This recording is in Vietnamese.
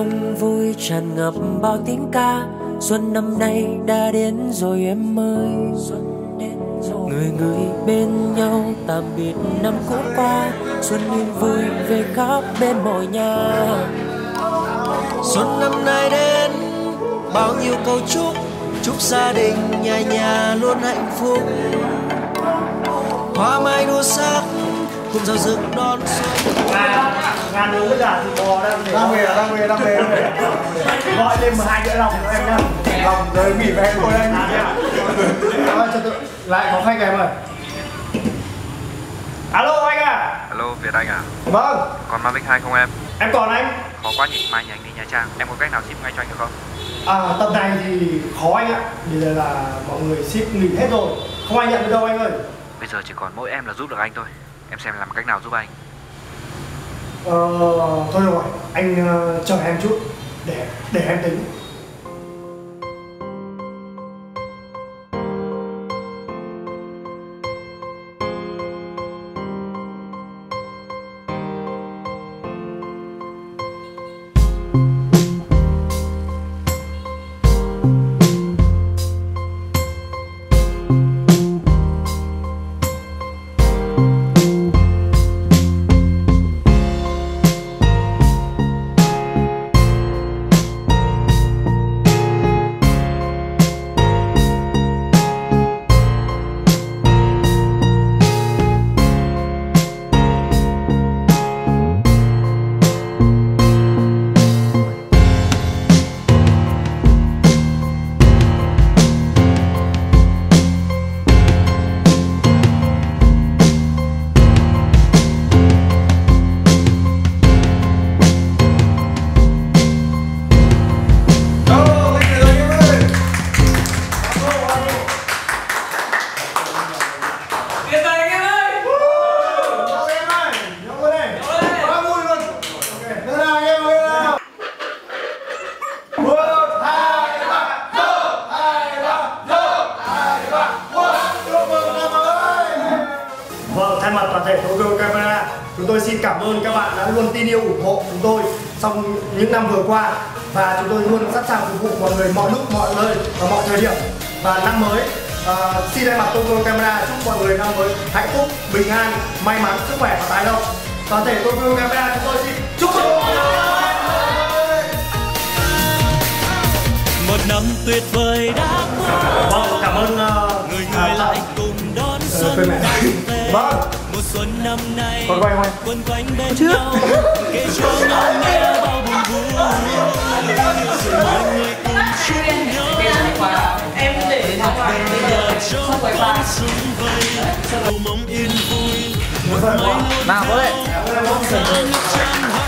đông vui tràn ngập bao tiếng ca. Xuân năm nay đã đến rồi em ơi. Người người bên nhau tạm biệt năm cũ qua. Xuân yên vui về khắp bên mọi nhà. Xuân năm nay đến bao nhiêu câu chúc, chúc gia đình nhà nhà luôn hạnh phúc. Hoa mai đua sắc cùng giao rực đón xuân. Ngàn đứa với cả thịt bò đang về gọi lên 2 đĩa lòng cho em nhá. Lòng rồi nghỉ về thôi anh. Lại có khách em ơi. Alo anh à. Alo Việt Anh à. Vâng. Còn Mavic 2 không em? Em còn anh. Khó quá nhỉ, mai nhà anh đi Nha Trang. Em có cách nào ship ngay cho anh được không? Tầm này thì khó anh ạ. Bây giờ là mọi người ship nghỉ hết rồi, không ai nhận được đâu anh ơi. Bây giờ chỉ còn mỗi em là giúp được anh thôi. Em xem làm cách nào giúp anh. Thôi rồi, anh chờ em chút để em tính. Vâng, thay mặt toàn thể Tokyo Camera, chúng tôi xin cảm ơn các bạn đã luôn tin yêu ủng hộ chúng tôi trong những năm vừa qua, và chúng tôi luôn sẵn sàng phục vụ mọi người mọi lúc, mọi nơi và mọi thời điểm. Và năm mới, xin thay mặt Tokyo Camera chúc mọi người năm mới hạnh phúc, bình an, may mắn, sức khỏe và tài lộc. Toàn thể Tokyo Camera chúng tôi xin chúc mừng mọi người. Một năm tuyệt vời đã qua. Vâng, cảm ơn người lại cùng đón xuân về. Vâng. Một xuân năm nay quay quấn quanh bên nhau, kể cho nhau nghe bao buồn vui. Mọi người cùng chung nhau. Em để nó vào bây giờ không phải bài xuân vầy, cầu mong yên vui. Một mai nào có đấy.